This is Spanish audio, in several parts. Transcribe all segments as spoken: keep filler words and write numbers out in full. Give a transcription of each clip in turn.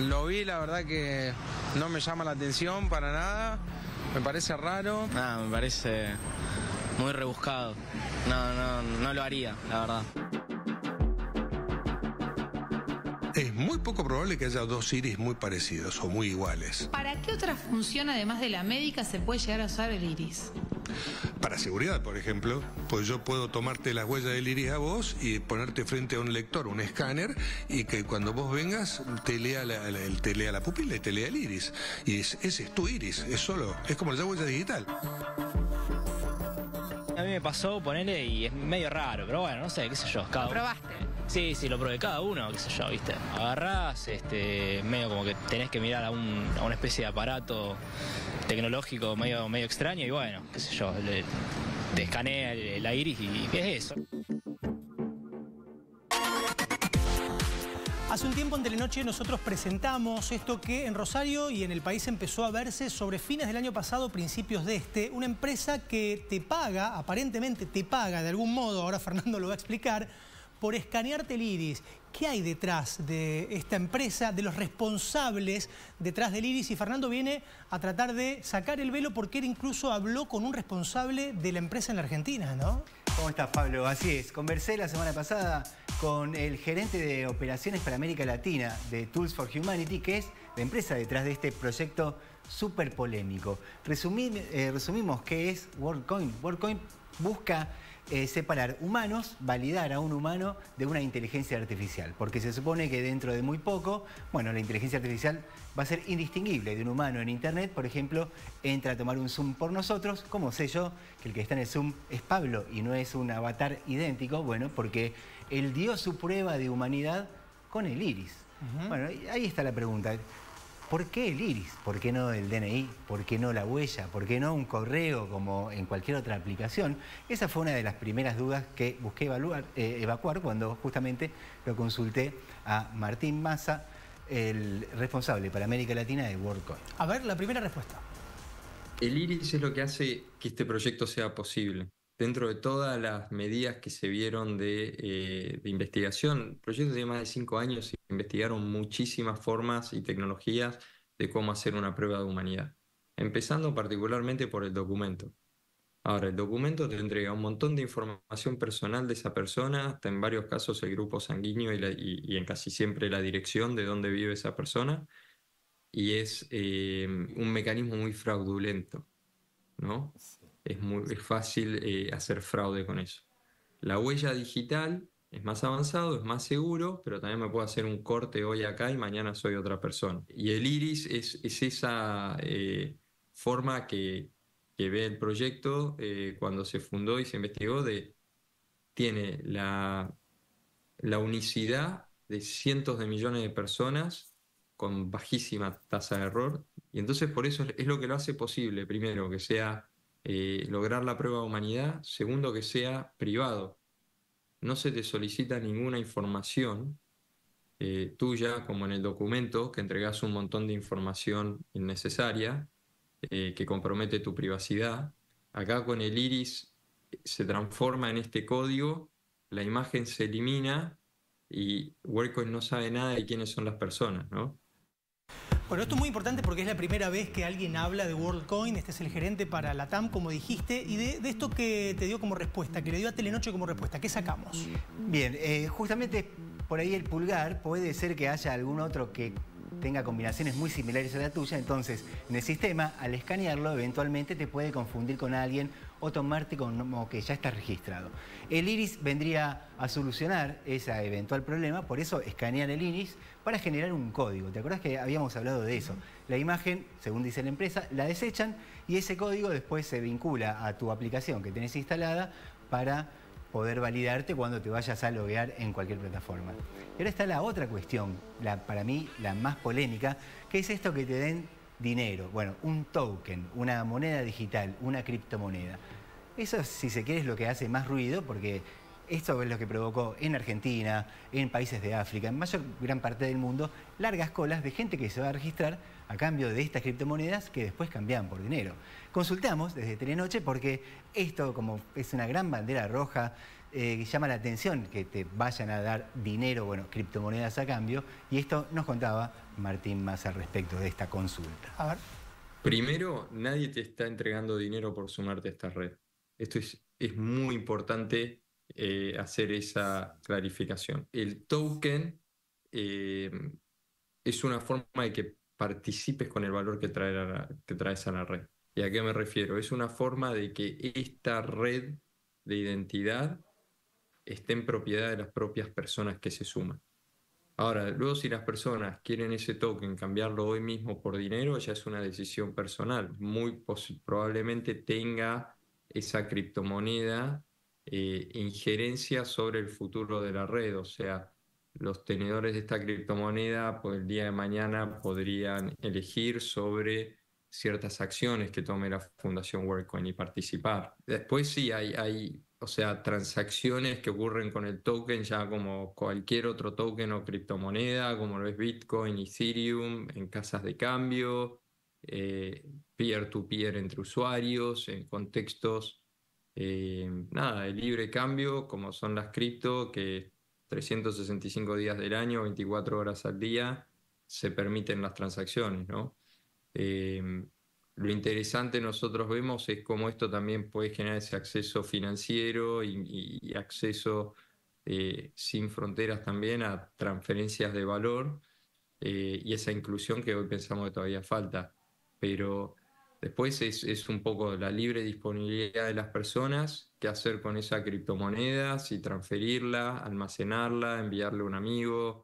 Lo vi, la verdad que no me llama la atención para nada, me parece raro. Ah, me parece muy rebuscado, no, no, no lo haría, la verdad. Es muy poco probable que haya dos iris muy parecidos o muy iguales. ¿Para qué otra función, además de la médica, se puede llegar a usar el iris? Para seguridad, por ejemplo, pues yo puedo tomarte las huellas del iris a vos y ponerte frente a un lector, un escáner, y que cuando vos vengas te lea la, la, te lea la pupila y te lea el iris. Y es, ese es tu iris, es solo, es como la huella digital. A mí me pasó, ponele, y es medio raro, pero bueno, no sé, qué sé yo. Cada ¿Lo probaste? Sí, sí, lo probé, cada uno, qué sé yo, ¿viste? Agarrás, este, medio como que tenés que mirar a, un, a una especie de aparato tecnológico medio, medio extraño y bueno, qué sé yo, le, te escanea el, la iris y es eso. Hace un tiempo en Telenoche nosotros presentamos esto que en Rosario y en el país empezó a verse sobre fines del año pasado, principios de este, una empresa que te paga, aparentemente te paga de algún modo, ahora Fernando lo va a explicar, por escanearte el iris. ¿Qué hay detrás de esta empresa, de los responsables detrás del iris? Y Fernando viene a tratar de sacar el velo porque él incluso habló con un responsable de la empresa en la Argentina, ¿no? ¿Cómo estás, Pablo? Así es, conversé la semana pasada con el gerente de operaciones para América Latina de Tools for Humanity, que es la empresa detrás de este proyecto súper polémico. Resumí, eh, resumimos qué es WorldCoin. WorldCoin busca eh, separar humanos, validar a un humano de una inteligencia artificial, porque se supone que dentro de muy poco, bueno, la inteligencia artificial va a ser indistinguible de un humano en Internet. Por ejemplo, entra a tomar un Zoom por nosotros. ¿Cómo sé yo que el que está en el Zoom es Pablo y no es un avatar idéntico? Bueno, porque él dio su prueba de humanidad con el iris. Uh-huh. Bueno, ahí está la pregunta. ¿Por qué el iris? ¿Por qué no el D N I? ¿Por qué no la huella? ¿Por qué no un correo como en cualquier otra aplicación? Esa fue una de las primeras dudas que busqué evaluar, eh, evacuar cuando justamente lo consulté a Martín Massa, el responsable para América Latina de WorldCoin. A ver, la primera respuesta. El iris es lo que hace que este proyecto sea posible. Dentro de todas las medidas que se vieron de, eh, de investigación, el proyecto tiene más de cinco años y investigaron muchísimas formas y tecnologías de cómo hacer una prueba de humanidad, empezando particularmente por el documento. Ahora, el documento te entrega un montón de información personal de esa persona, hasta en varios casos el grupo sanguíneo y, la, y, y en casi siempre la dirección de dónde vive esa persona, y es eh, un mecanismo muy fraudulento, ¿no? Es, muy, es fácil eh, hacer fraude con eso. La huella digital es más avanzado, es más seguro, pero también me puedo hacer un corte hoy acá y mañana soy otra persona. Y el iris es, es esa eh, forma que, que ve el proyecto eh, cuando se fundó y se investigó, de tiene la, la unicidad de cientos de millones de personas con bajísima tasa de error. Y entonces por eso es, es lo que lo hace posible, primero, que sea Eh, lograr la prueba de humanidad. Segundo, que sea privado. No se te solicita ninguna información eh, tuya, como en el documento, que entregás un montón de información innecesaria eh, que compromete tu privacidad. Acá con el iris se transforma en este código, la imagen se elimina y WorldCoin no sabe nada de quiénes son las personas, ¿no? Bueno, esto es muy importante porque es la primera vez que alguien habla de WorldCoin. Este es el gerente para la T A M, como dijiste, y de, de esto que te dio como respuesta, que le dio a Telenoche como respuesta. ¿Qué sacamos? Bien, eh, justamente por ahí el pulgar, puede ser que haya algún otro que tenga combinaciones muy similares a la tuya. Entonces, en el sistema, al escanearlo, eventualmente te puede confundir con alguien o tomarte como que ya está registrado. El iris vendría a solucionar ese eventual problema, por eso escanean el iris para generar un código. ¿Te acuerdas que habíamos hablado de eso? La imagen, según dice la empresa, la desechan y ese código después se vincula a tu aplicación que tenés instalada para poder validarte cuando te vayas a loguear en cualquier plataforma. Y ahora está la otra cuestión, la, para mí la más polémica, que es esto que te den dinero. Bueno, un token, una moneda digital, una criptomoneda. Eso, si se quiere, es lo que hace más ruido, porque esto es lo que provocó en Argentina, en países de África, en mayor gran parte del mundo, largas colas de gente que se va a registrar a cambio de estas criptomonedas que después cambian por dinero. Consultamos desde Telenoche porque esto, como es una gran bandera roja eh, llama la atención que te vayan a dar dinero, bueno, criptomonedas a cambio. Y esto nos contaba Martín Massa al respecto de esta consulta. A ver. Primero, nadie te está entregando dinero por sumarte a esta red. Esto es, es muy importante eh, hacer esa clarificación. El token eh, es una forma de que participes con el valor que, trae la, que traes a la red. ¿Y a qué me refiero? Es una forma de que esta red de identidad esté en propiedad de las propias personas que se suman. Ahora, luego si las personas quieren ese token cambiarlo hoy mismo por dinero, ya es una decisión personal. Muy probablemente tenga esa criptomoneda eh, injerencia sobre el futuro de la red. O sea, los tenedores de esta criptomoneda pues, el día de mañana podrían elegir sobre ciertas acciones que tome la Fundación WorldCoin y participar. Después sí hay... hay O sea, transacciones que ocurren con el token ya como cualquier otro token o criptomoneda, como lo es Bitcoin, Ethereum, en casas de cambio, eh, peer-to-peer entre usuarios, en contextos eh, nada, de libre cambio, como son las cripto, que trescientos sesenta y cinco días del año, veinticuatro horas al día, se permiten las transacciones, ¿no? Eh, Lo interesante nosotros vemos es cómo esto también puede generar ese acceso financiero y, y acceso eh, sin fronteras también a transferencias de valor eh, y esa inclusión que hoy pensamos que todavía falta. Pero después es, es un poco la libre disponibilidad de las personas, qué hacer con esa criptomoneda, si transferirla, almacenarla, enviarle a un amigo.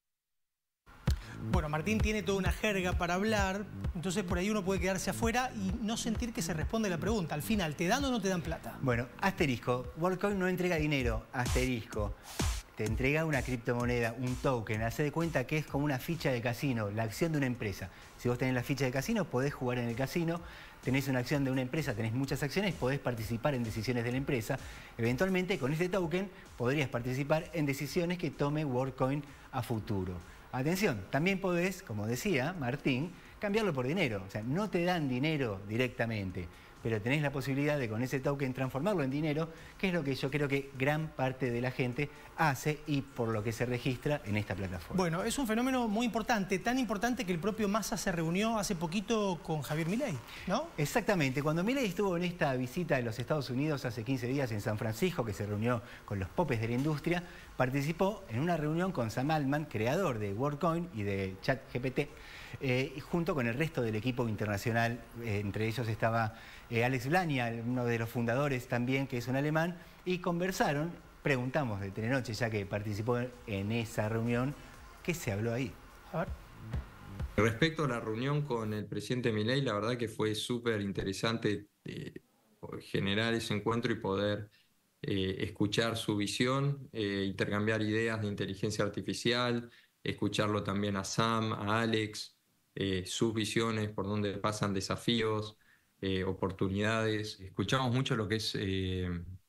Bueno, Martín tiene toda una jerga para hablar, entonces por ahí uno puede quedarse afuera y no sentir que se responde la pregunta. Al final, ¿te dan o no te dan plata? Bueno, asterisco. WorldCoin no entrega dinero, asterisco. Te entrega una criptomoneda, un token. Hacé de cuenta que es como una ficha de casino, la acción de una empresa. Si vos tenés la ficha de casino, podés jugar en el casino. Tenés una acción de una empresa, tenés muchas acciones, podés participar en decisiones de la empresa. Eventualmente, con este token, podrías participar en decisiones que tome WorldCoin a futuro. Atención, también podés, como decía Martín, cambiarlo por dinero. O sea, no te dan dinero directamente, pero tenés la posibilidad de con ese token transformarlo en dinero, que es lo que yo creo que gran parte de la gente hace y por lo que se registra en esta plataforma. Bueno, es un fenómeno muy importante, tan importante que el propio Massa se reunió hace poquito con Javier Milei, ¿no? Exactamente. Cuando Milei estuvo en esta visita de los Estados Unidos hace quince días en San Francisco, que se reunió con los popes de la industria, participó en una reunión con Sam Altman, creador de WorldCoin y de ChatGPT, eh, junto con el resto del equipo internacional. Eh, entre ellos estaba eh, Alex Blania, uno de los fundadores también, que es un alemán, y conversaron. Preguntamos de Telenoche, ya que participó en esa reunión, ¿qué se habló ahí? A ver. Respecto a la reunión con el presidente Milei, la verdad que fue súper interesante eh, generar ese encuentro y poder eh, escuchar su visión, eh, intercambiar ideas de inteligencia artificial, escucharlo también a Sam, a Alex, eh, sus visiones, por dónde pasan desafíos, eh, oportunidades. Escuchamos mucho lo que es eh,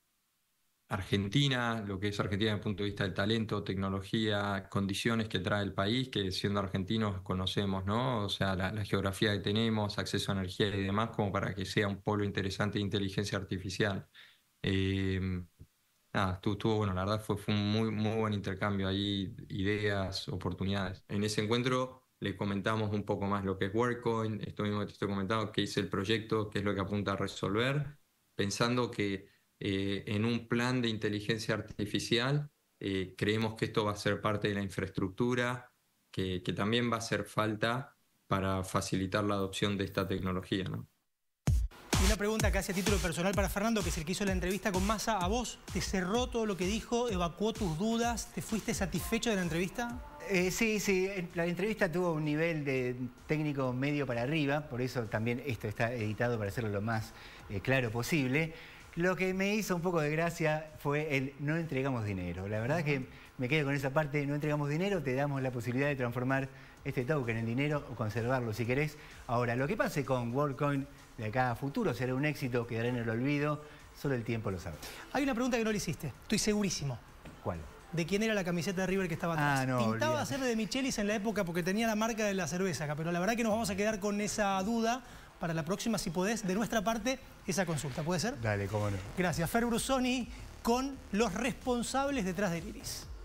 Argentina, lo que es Argentina desde el punto de vista del talento, tecnología, condiciones que trae el país, que siendo argentinos conocemos, ¿no? O sea, la, la geografía que tenemos, acceso a energía y demás, como para que sea un polo interesante de inteligencia artificial. Eh, nada, estuvo, estuvo bueno, la verdad fue, fue un muy, muy buen intercambio ahí, ideas, oportunidades. En ese encuentro le comentamos un poco más lo que es WorldCoin, esto mismo que te estoy comentando, qué es el proyecto, qué es lo que apunta a resolver, pensando que Eh, en un plan de inteligencia artificial eh, creemos que esto va a ser parte de la infraestructura que, que también va a hacer falta para facilitar la adopción de esta tecnología, ¿no? Y una pregunta casi a título personal para Fernando, que es el que hizo la entrevista con Massa. ¿A vos te cerró todo lo que dijo, evacuó tus dudas? ¿Te fuiste satisfecho de la entrevista? Eh, sí, sí, la entrevista tuvo un nivel de técnico medio para arriba, por eso también esto está editado para hacerlo lo más eh, claro posible. Lo que me hizo un poco de gracia fue el no entregamos dinero. La verdad que me quedo con esa parte, no entregamos dinero, te damos la posibilidad de transformar este token en dinero o conservarlo si querés. Ahora, lo que pase con WorldCoin de acá a futuro será un éxito, quedará en el olvido, solo el tiempo lo sabe. Hay una pregunta que no le hiciste, estoy segurísimo. ¿Cuál? ¿De quién era la camiseta de River que estaba atrás? Ah, no, Pintaba olvidate. ser de Michelis en la época porque tenía la marca de la cerveza acá, pero la verdad que nos vamos a quedar con esa duda para la próxima, si podés, de nuestra parte, esa consulta. ¿Puede ser? Dale, cómo no. Gracias. Fer Brusoni, con los responsables detrás del iris.